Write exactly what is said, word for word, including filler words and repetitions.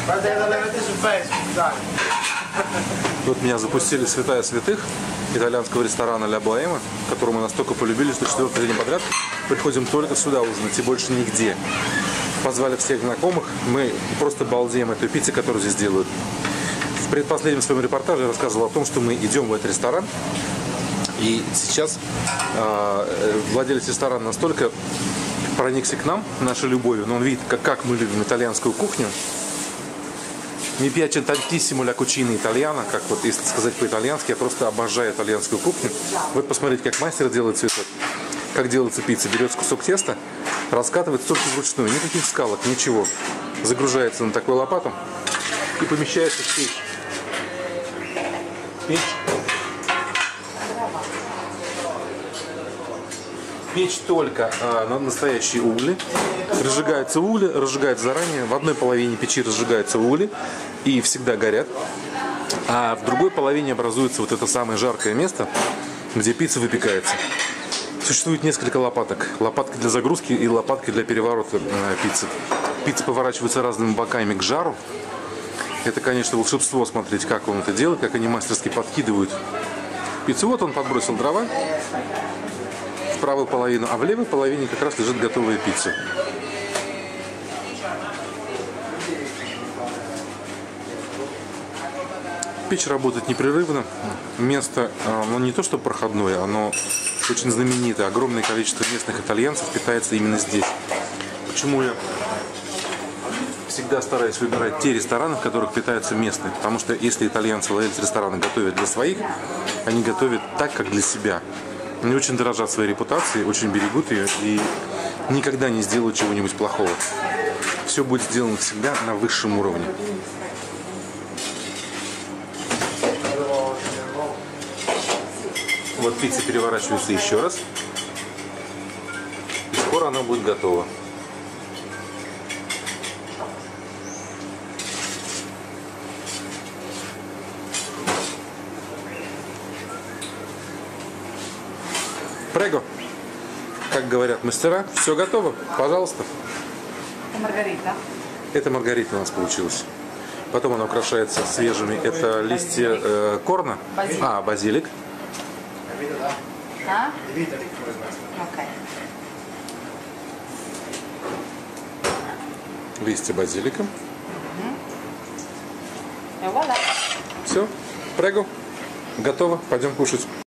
Тут меня запустили в святая святых итальянского ресторана Ля Боэма, который мы настолько полюбили, что четвертый день подряд приходим только сюда ужинать и больше нигде. Позвали всех знакомых, мы просто балдеем этой пиццы, которую здесь делают. В предпоследнем своем репортаже я рассказывал о том, что мы идем в этот ресторан, и сейчас э, владелец ресторана настолько проникся к нам, нашей любовью, но он видит, как, как мы любим итальянскую кухню. Mi piace tantissimo la cucina italiana, как вот если сказать по-итальянски, я просто обожаю итальянскую кухню. Вот посмотрите, как мастер делает цветок, как делается пицца. Берется кусок теста, раскатывает только вручную, никаких скалок, ничего. Загружается на такую лопату и помещается в печь. Печь. Печь только а, на настоящие угли. Разжигаются угли, разжигаются заранее. В одной половине печи разжигаются угли и всегда горят. А в другой половине образуется вот это самое жаркое место, где пицца выпекается. Существует несколько лопаток. Лопатка для загрузки и лопатка для переворота э, пиццы. Пицца поворачивается разными боками к жару. Это, конечно, волшебство смотреть, как он это делает, как они мастерски подкидывают пиццу. Вот он подбросил дрова в правую половину, а в левой половине как раз лежит готовая пицца. Печь работает непрерывно. Место, оно не то что проходное, оно очень знаменитое. Огромное количество местных итальянцев питается именно здесь. Почему я всегда стараюсь выбирать те рестораны, в которых питаются местные? Потому что если итальянцы, владельцы ресторана, готовят для своих, они готовят так, как для себя. Они очень дорожат своей репутацией, очень берегут ее и никогда не сделают чего-нибудь плохого. Все будет сделано всегда на высшем уровне. Вот пицца переворачивается еще раз. И скоро она будет готова. Прего. Как говорят мастера, все готово. Пожалуйста. Это маргарита. Это маргарита у нас получилась. Потом она украшается свежими. Это листья э, корна. Базилик. А, базилик. А? Okay. Листья базилика. И voilà. Все. Прего. Готово. Пойдем кушать.